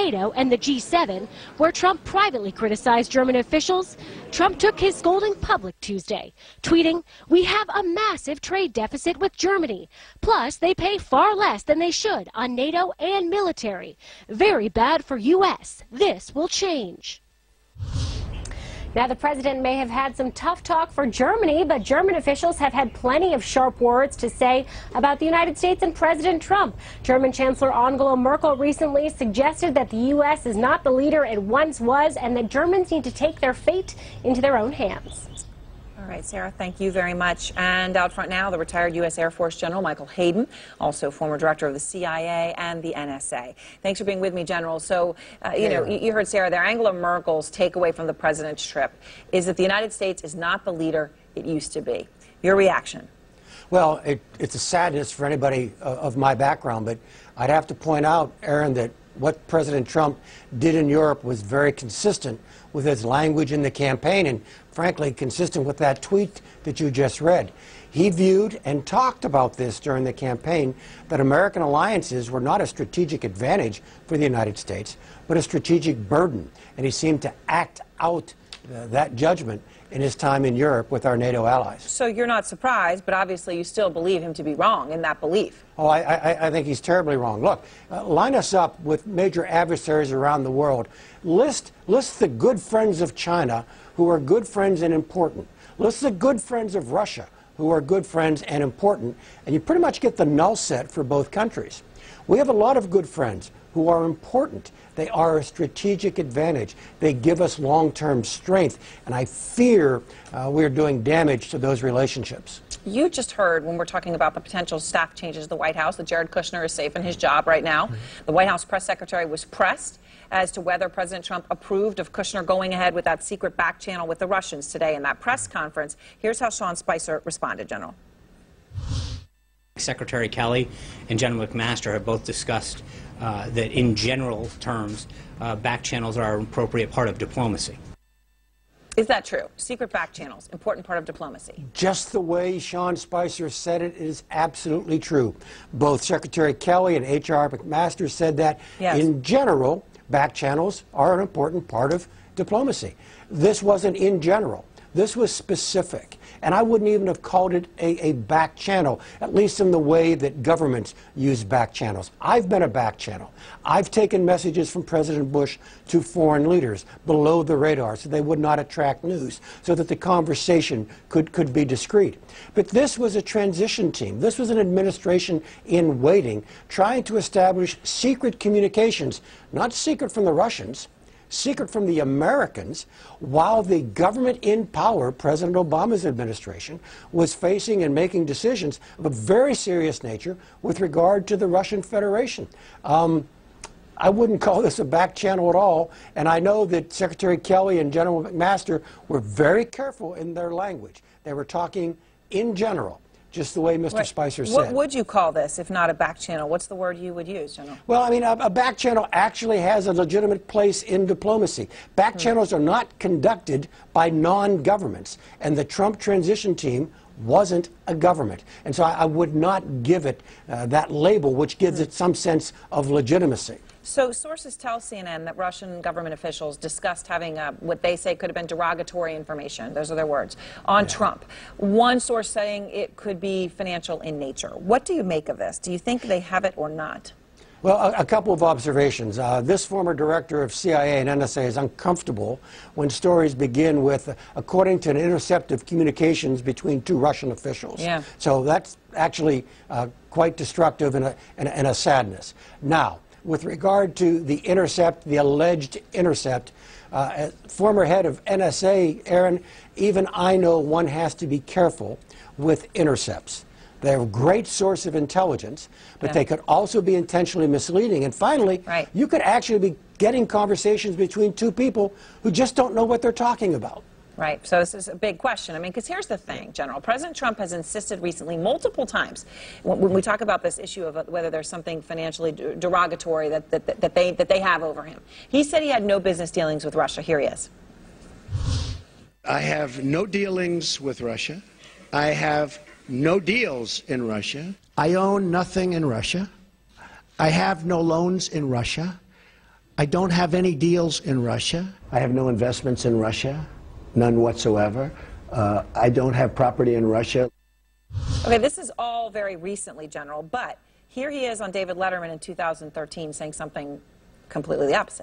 NATO and the G7, where Trump privately criticized German officials, Trump took his scolding public Tuesday, tweeting, "We have a massive trade deficit with Germany. Plus, they pay far less than they should on NATO and military. Very bad for U.S. This will change." Now, the president may have had some tough talk for Germany, but German officials have had plenty of sharp words to say about the United States and President Trump. German Chancellor Angela Merkel recently suggested that the U.S. is not the leader it once was and that Germans need to take their fate into their own hands. All right, Sarah, thank you very much. And out front now, the retired U.S. Air Force General Michael Hayden, also former director of the CIA and the NSA. Thanks for being with me, General. So, you heard Sarah there. Angela Merkel's takeaway from the president's trip is that the United States is not the leader it used to be. Your reaction? Well, it's a sadness for anybody of my background, but I'd have to point out, Aaron, that what President Trump did in Europe was very consistent with his language in the campaign and, frankly, consistent with that tweet that you just read. He viewed and talked about this during the campaign, that American alliances were not a strategic advantage for the United States, but a strategic burden. And he seemed to act out that judgment in his time in Europe with our NATO allies. So you're not surprised, but obviously you still believe him to be wrong in that belief. Oh, I think he's terribly wrong. Look, line us up with major adversaries around the world. List the good friends of China who are good friends and important. List the good friends of Russia who are good friends and important, and you pretty much get the null set for both countries. We have a lot of good friends who are important. They are a strategic advantage. They give us long-term strength, and I fear we're doing damage to those relationships. You just heard, when we're talking about the potential staff changes at the White House, that Jared Kushner is safe in his job right now. The White House press secretary was pressed as to whether President Trump approved of Kushner going ahead with that secret back channel with the Russians today in that press conference. Here's how Sean Spicer responded, General. Secretary Kelly and General McMaster have both discussed that in general terms, back channels are an appropriate part of diplomacy. Is that true? Secret back channels, important part of diplomacy. Just the way Sean Spicer said it is absolutely true. Both Secretary Kelly and H.R. McMaster said that in general, back channels are an important part of diplomacy. This wasn't in general. This was specific. And I wouldn't even have called it a back channel, at least in the way that governments use back channels. I've been a back channel. I've taken messages from President Bush to foreign leaders below the radar so they would not attract news, so that the conversation could be discreet. But this was a transition team. This was an administration in waiting, trying to establish secret communications, not secret from the Russians, secret from the Americans, while the government in power, President Obama's administration, was facing and making decisions of a very serious nature with regard to the Russian Federation. I wouldn't call this a back channel at all, and I know that Secretary Kelly and General McMaster were very careful in their language. They were talking in general, just the way Mr. Spicer said. What would you call this, if not a back channel? What's the word you would use, General? Well, I mean, a back channel actually has a legitimate place in diplomacy. Back channels are not conducted by non-governments, and the Trump transition team wasn't a government. And so I would not give it that label, which gives it some sense of legitimacy. So sources tell CNN that Russian government officials discussed having what they say could have been derogatory information, those are their words, on Trump. One source saying it could be financial in nature. What do you make of this? Do you think they have it or not? Well, a couple of observations. This former director of CIA and NSA is uncomfortable when stories begin with, according to an intercept of communications between two Russian officials. Yeah. So that's actually quite destructive and a sadness. Now, with regard to the intercept, the alleged intercept, former head of NSA, Aaron, even I know one has to be careful with intercepts. They're a great source of intelligence, but they could also be intentionally misleading. And finally, you could actually be getting conversations between two people who just don't know what they're talking about. Right. So this is a big question. I mean, because here's the thing, General. President Trump has insisted recently, multiple times, when we talk about this issue of whether there's something financially derogatory that they have over him. He said he had no business dealings with Russia. Here he is. I have no dealings with Russia. I have no deals in Russia. I own nothing in Russia. I have no loans in Russia. I don't have any deals in Russia. I have no investments in Russia, none whatsoever. I don't have property in Russia. Okay, this is all very recently, General, but here he is on David Letterman in 2013 saying something completely the opposite.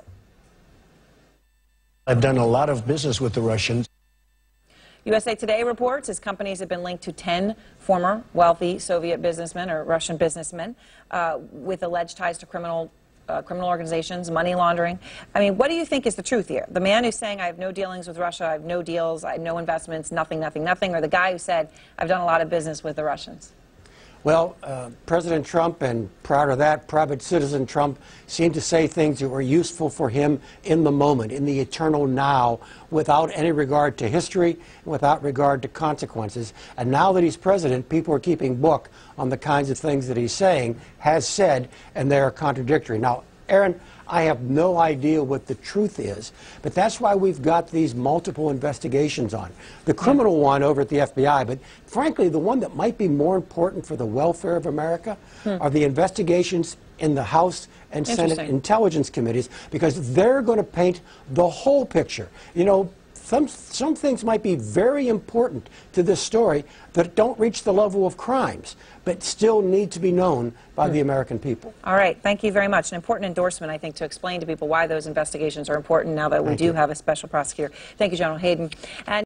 I've done a lot of business with the Russians. USA Today reports his companies have been linked to 10 former wealthy Soviet businessmen or Russian businessmen with alleged ties to criminal organizations, money laundering. I mean, what do you think is the truth here? The man who's saying, I have no dealings with Russia, I have no deals, I have no investments, nothing, nothing, nothing, or the guy who said, I've done a lot of business with the Russians? Well, President Trump and prior to that, private citizen Trump seemed to say things that were useful for him in the moment, in the eternal now, without any regard to history, and without regard to consequences. And now that he's president, people are keeping book on the kinds of things that he's saying, has said, and they're contradictory. Now, Aaron, I have no idea what the truth is, but that's why we've got these multiple investigations on. The criminal one over at the FBI, but frankly, the one that might be more important for the welfare of America are the investigations in the House and Senate Intelligence Committees, because they're going to paint the whole picture. You know, some things might be very important to this story that don't reach the level of crimes, but still need to be known by the American people. All right. Thank you very much. An important endorsement, I think, to explain to people why those investigations are important now that we do have a special prosecutor. Thank you, General Hayden. And